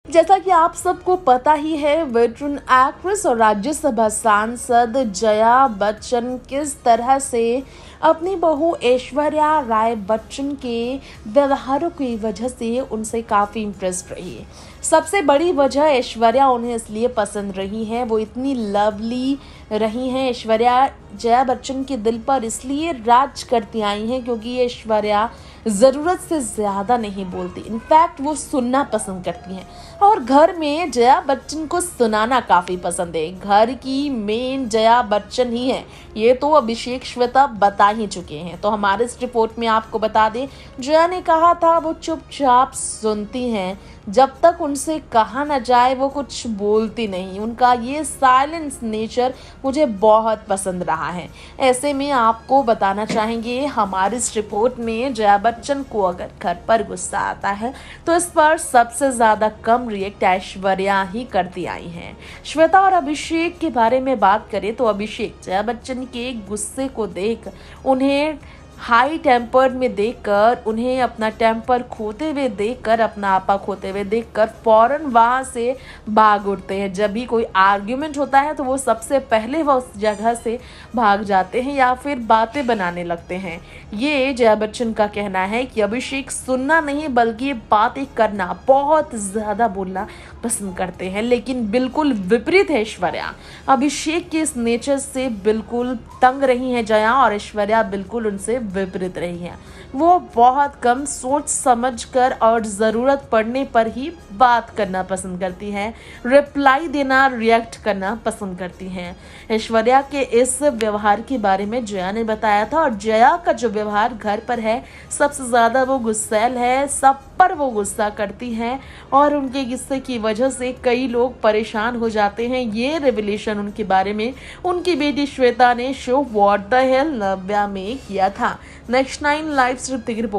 जैसा कि आप सबको पता ही है, वेटरन एक्ट्रेस और राज्यसभा सांसद जया बच्चन किस तरह से अपनी बहू ऐश्वर्या राय बच्चन के व्यवहारों की वजह से उनसे काफ़ी इम्प्रेस्ड रही है। सबसे बड़ी वजह ऐश्वर्या उन्हें इसलिए पसंद रही है, वो इतनी लवली रही हैं। ऐश्वर्या जया बच्चन के दिल पर इसलिए राज करती आई हैं क्योंकि ऐश्वर्या ज़रूरत से ज़्यादा नहीं बोलती, इनफैक्ट वो सुनना पसंद करती हैं और घर में जया बच्चन को सुनाना काफ़ी पसंद है। घर की मेन जया बच्चन ही है, ये तो अभिषेक श्वेता बता ही चुके हैं। तो हमारे इस रिपोर्ट में आपको बता दें, जया ने कहा था वो चुपचाप सुनती हैं, जब तक उनसे कहा न जाए वो कुछ बोलती नहीं। उनका ये साइलेंस नेचर मुझे बहुत पसंद रहा है। ऐसे में आपको बताना चाहेंगे, हमारी इस रिपोर्ट में जया बच्चन को अगर घर पर गुस्सा आता है तो इस पर सबसे ज़्यादा कम रिएक्ट ऐश्वर्या ही करती आई हैं। श्वेता और अभिषेक के बारे में बात करें तो अभिषेक जया बच्चन के गुस्से को देख, उन्हें हाई टेम्पर्ड में देखकर, उन्हें अपना टेम्पर खोते हुए देखकर, अपना आपा खोते हुए देखकर फौरन वहाँ से भाग उठते हैं। जब भी कोई आर्ग्यूमेंट होता है तो वो सबसे पहले वह उस जगह से भाग जाते हैं या फिर बातें बनाने लगते हैं। ये जया बच्चन का कहना है कि अभिषेक सुनना नहीं बल्कि बातें करना, बहुत ज़्यादा बोलना पसंद करते हैं। लेकिन बिल्कुल विपरीत है ऐश्वर्या। अभिषेक के इस नेचर से बिल्कुल तंग रही है जया और ऐश्वर्या बिल्कुल उनसे विपरीत रही है। वो बहुत कम सोच समझकर और ज़रूरत पड़ने पर ही बात करना पसंद करती हैं, रिप्लाई देना, रिएक्ट करना पसंद करती हैं। ऐश्वर्या के इस व्यवहार के बारे में जया ने बताया था और जया का जो व्यवहार घर पर है, सबसे ज़्यादा वो गुस्सैल है, सब पर वो गुस्सा करती हैं और उनके गुस्से की वजह से कई लोग परेशान हो जाते हैं। ये रिविलेशन उनके बारे में उनकी बेटी श्वेता ने show what the hell Navya में किया था। नेक्स्ट 9 लाइव सिर्फ